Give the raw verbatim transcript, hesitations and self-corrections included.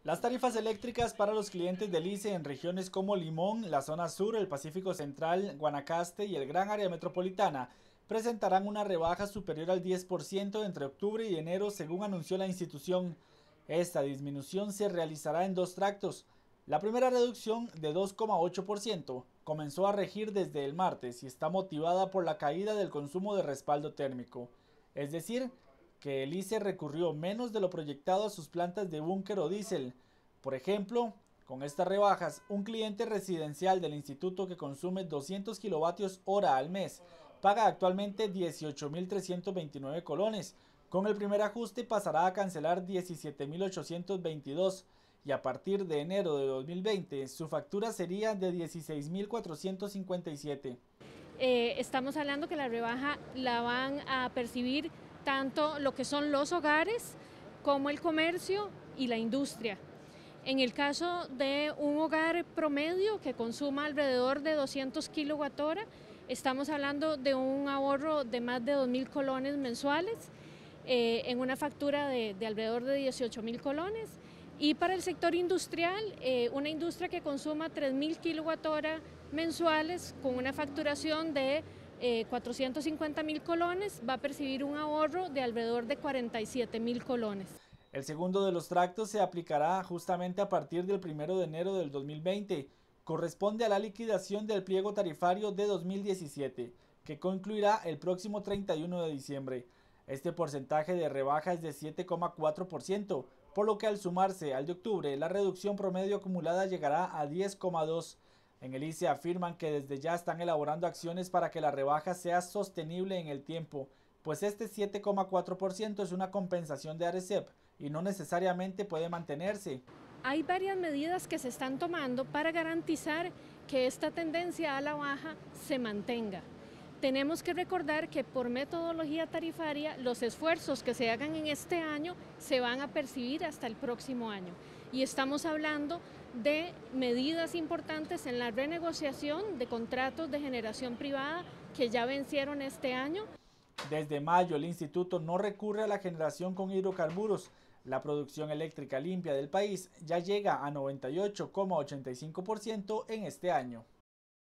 Las tarifas eléctricas para los clientes del I C E en regiones como Limón, la zona sur, el Pacífico Central, Guanacaste y el Gran Área Metropolitana presentarán una rebaja superior al diez por ciento entre octubre y enero, según anunció la institución. Esta disminución se realizará en dos tractos. La primera reducción, de dos coma ocho por ciento, comenzó a regir desde el martes y está motivada por la caída del consumo de respaldo térmico. Es decir, que el I C E recurrió menos de lo proyectado a sus plantas de búnker o diésel. Por ejemplo, con estas rebajas, un cliente residencial del instituto que consume doscientos kilovatios hora al mes paga actualmente dieciocho mil trescientos veintinueve colones. Con el primer ajuste pasará a cancelar diecisiete mil ochocientos veintidós y a partir de enero de dos mil veinte su factura sería de dieciséis mil cuatrocientos cincuenta y siete. Eh, estamos hablando que la rebaja la van a percibir tanto lo que son los hogares como el comercio y la industria. En el caso de un hogar promedio que consuma alrededor de doscientos kilowatt hora, estamos hablando de un ahorro de más de dos mil colones mensuales, eh, en una factura de, de alrededor de dieciocho mil colones. Y para el sector industrial, eh, una industria que consuma tres mil kilowatt hora mensuales con una facturación de eh, cuatrocientos cincuenta mil colones va a percibir un ahorro de alrededor de cuarenta y siete mil colones. El segundo de los tractos se aplicará justamente a partir del primero de enero del dos mil veinte. Corresponde a la liquidación del pliego tarifario de dos mil diecisiete, que concluirá el próximo treinta y uno de diciembre. Este porcentaje de rebaja es de siete coma cuatro por ciento, por lo que al sumarse al de octubre, la reducción promedio acumulada llegará a diez coma dos por ciento. En el I C E afirman que desde ya están elaborando acciones para que la rebaja sea sostenible en el tiempo, pues este siete coma cuatro por ciento es una compensación de ARECEP y no necesariamente puede mantenerse. Hay varias medidas que se están tomando para garantizar que esta tendencia a la baja se mantenga. Tenemos que recordar que por metodología tarifaria los esfuerzos que se hagan en este año se van a percibir hasta el próximo año. Y estamos hablando de medidas importantes en la renegociación de contratos de generación privada que ya vencieron este año. Desde mayo el instituto no recurre a la generación con hidrocarburos. La producción eléctrica limpia del país ya llega a noventa y ocho coma ochenta y cinco por ciento en este año.